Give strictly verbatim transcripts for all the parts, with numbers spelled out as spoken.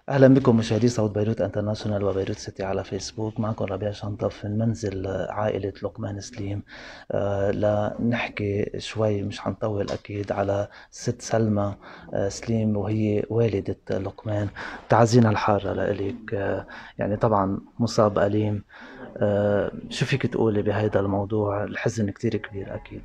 أهلا بكم مشاهدي صوت بيروت انترناشونال وبيروت سيتي على فيسبوك. معكم ربيع شنطف من منزل عائلة لقمان سليم. آه لنحكي شوي، مش حنطول أكيد، على ست سلمى آه سليم، وهي والدة لقمان. تعزينا الحارة لإلك. آه يعني طبعا مصاب أليم. آه شو فيك تقولي بهذا الموضوع؟ الحزن كتير كبير أكيد.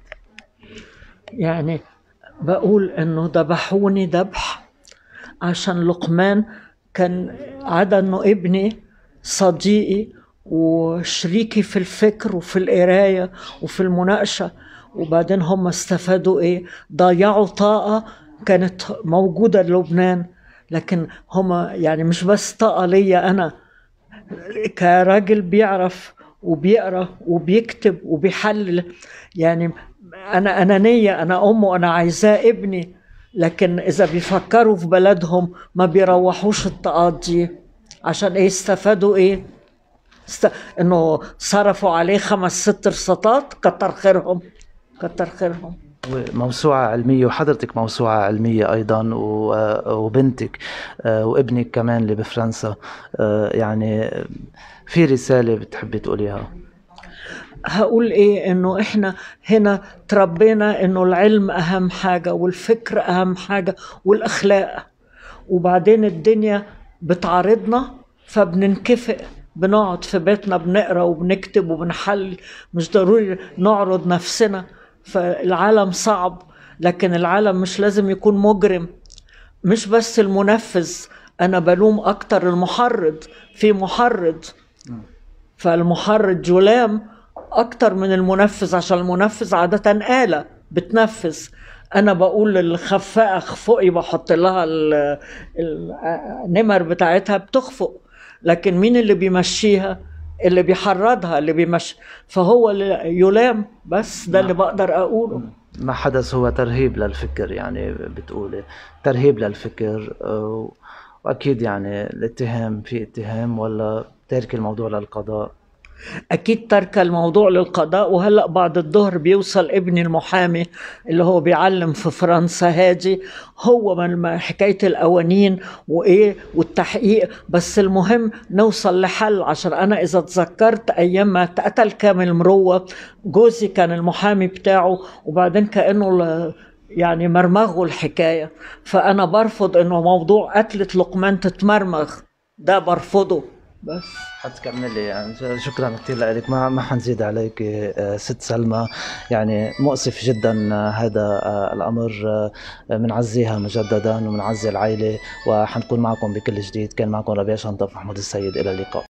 يعني بقول انه ذبحوني ذبح عشان لقمان كان عدا انه ابني، صديقي وشريكي في الفكر وفي القراية وفي المناقشة. وبعدين هم استفادوا ايه؟ ضيعوا طاقة كانت موجودة للبنان. لكن هم يعني مش بس طاقة ليا انا كراجل بيعرف وبيقرا وبيكتب وبيحلل. يعني انا انانيه، انا ام وانا عايزاه ابني، لكن اذا بيفكروا في بلدهم ما بيروحوش الطاقات دي. عشان ايه؟ استفادوا ايه؟ است... انه صرفوا عليه خمس ست رصاصات. كتر خيرهم، كتر خيرهم. موسوعة علمية، وحضرتك موسوعة علمية أيضا، وبنتك وابنك كمان اللي بفرنسا. يعني في رسالة بتحبي تقوليها؟ هقول ايه؟ انه احنا هنا تربينا انه العلم اهم حاجة والفكر اهم حاجة والاخلاق، وبعدين الدنيا بتعارضنا فبننكفئ، بنقعد في بيتنا بنقرا وبنكتب وبنحل. مش ضروري نعرض نفسنا. فالعالم صعب، لكن العالم مش لازم يكون مجرم. مش بس المنفذ، انا بلوم اكتر المحرض. في محرض، فالمحرض جلام اكتر من المنفذ، عشان المنفذ عادة آلة بتنفذ. انا بقول للخفاءة اخفقي، بحط لها ال- النمر بتاعتها بتخفق. لكن مين اللي بيمشيها؟ اللي بيحرضها، اللي بيمشي. فهو اللي يلام. بس ده اللي بقدر اقوله. ما حدث هو ترهيب للفكر، يعني بتقولي ترهيب للفكر. آه، وأكيد يعني الاتهام في اتهام، ولا ترك الموضوع للقضاء؟ أكيد ترك الموضوع للقضاء. وهلأ بعد الظهر بيوصل ابني المحامي اللي هو بيعلم في فرنسا هادي، هو من حكاية القوانين وإيه والتحقيق. بس المهم نوصل لحل. عشان أنا إذا تذكرت أيام ما اتقتل كامل مروة، جوزي كان المحامي بتاعه، وبعدين كأنه يعني مرمغوا الحكاية. فأنا برفض إنه موضوع قتلة لقمان تتمرمغ، ده برفضه. بس حتكملي يعني. شكرا كثير لك. ما ما حنزيد عليك آه، ست سلمى. يعني مؤسف جدا آه، هذا آه، الامر. بنعزيها مجددا وبنعزي العائله، وحنكون معكم بكل جديد. كان معكم ربيع شنطف محمود السيد، الى اللقاء.